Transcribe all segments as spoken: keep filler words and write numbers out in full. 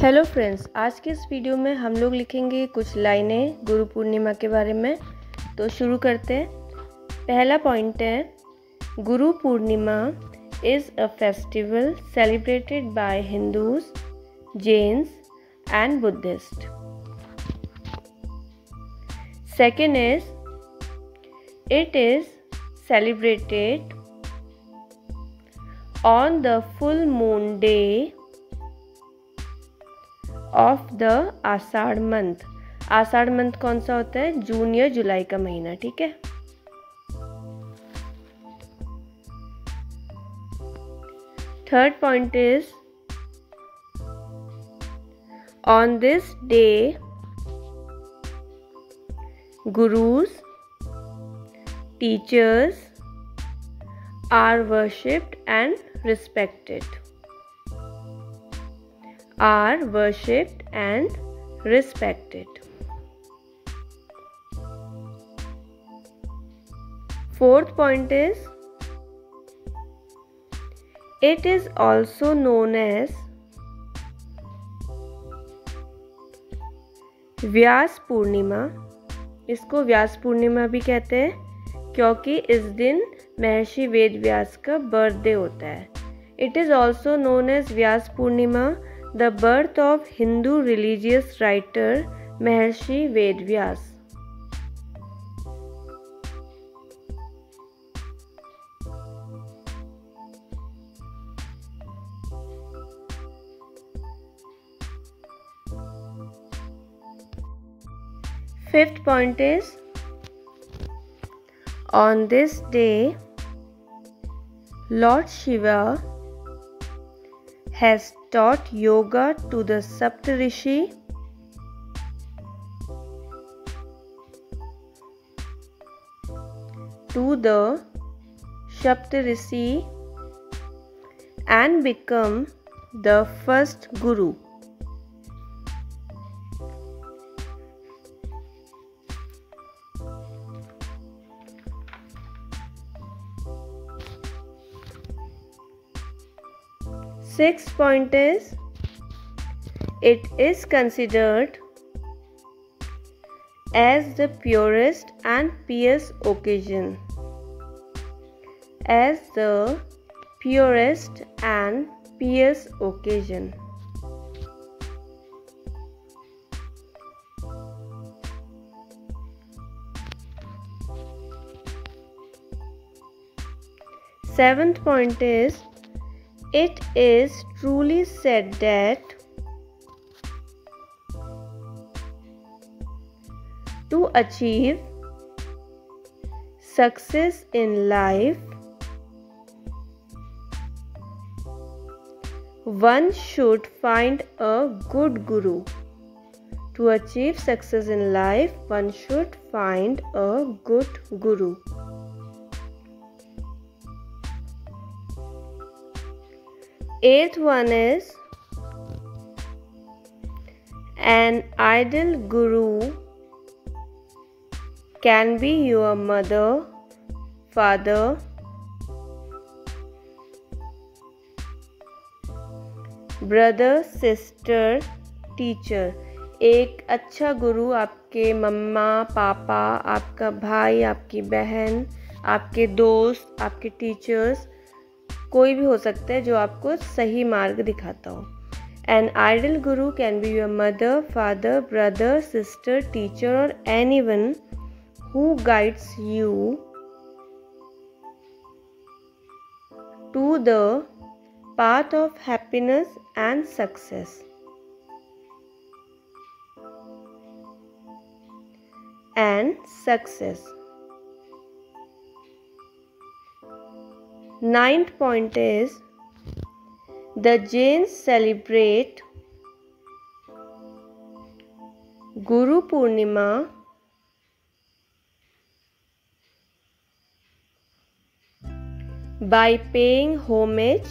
Hello friends, आज के इस वीडियो में हम लोग लिखेंगे कुछ लाइनें गुरु पूर्णिमा के बारे में। तो शुरू करते हैं। पहला पॉइंट है, Guru Purnima is a festival celebrated by Hindus, Jains and Buddhist. Second is, it is celebrated on the full moon day of the Ashadha month. Ashadha month कौन सा होता है? जून या जुलाई का महीना, ठीक है। Third point is, on this day gurus, teachers are worshipped and respected. are worshipped and respected. Fourth point is, it is also known as Vyasa Purnima. इसको व्यास पूर्णिमा भी कहते हैं क्योंकि इस दिन महर्षि वेद व्यास का बर्थडे होता है। It is also known as Vyasa Purnima, the birth of Hindu religious writer Maharshi Ved Vyas. Fifth point is, on this day Lord Shiva has taught yoga to the Saptarishi, to the Saptarishi and become the first guru. Sixth point is, it is considered as the purest and pious occasion. As the purest and pious occasion. Seventh point is, it is truly said that to achieve success in life, one should find a good guru. To achieve success in life, one should find a good guru. Eighth one is, an ideal guru can be your mother, father, brother, sister, teacher. एक अच्छा गुरु आपके मम्मा, पापा, आपका भाई, आपकी बहन, आपके दोस्त, आपके टीचर्स, कोई भी हो सकता है जो आपको सही मार्ग दिखाता हो। An ideal guru can be your mother, father, brother, sister, teacher or anyone who guides you to the path of happiness and success. And success. Ninth point is, the Jains celebrate Guru Purnima by paying homage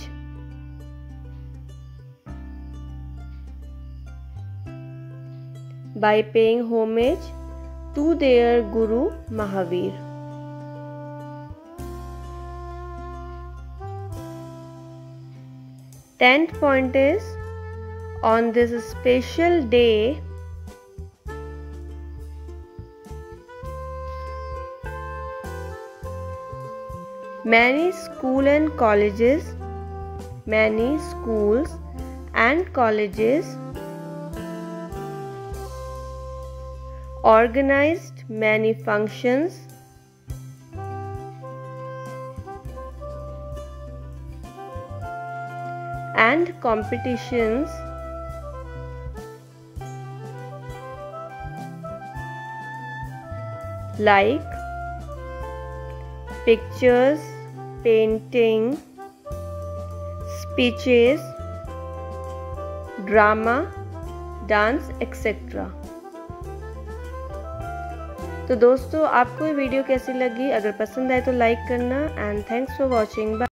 by paying homage to their Guru Mahavir. Tenth point is, On this special day, many school and colleges, many schools and colleges organized many functions and competitions like pictures, painting, speeches, drama, dance etcetera. तो दोस्तों, आपको ये video कैसी लगी? अगर पसंद आए तो लाइक करना। And thanks for watching. Bye.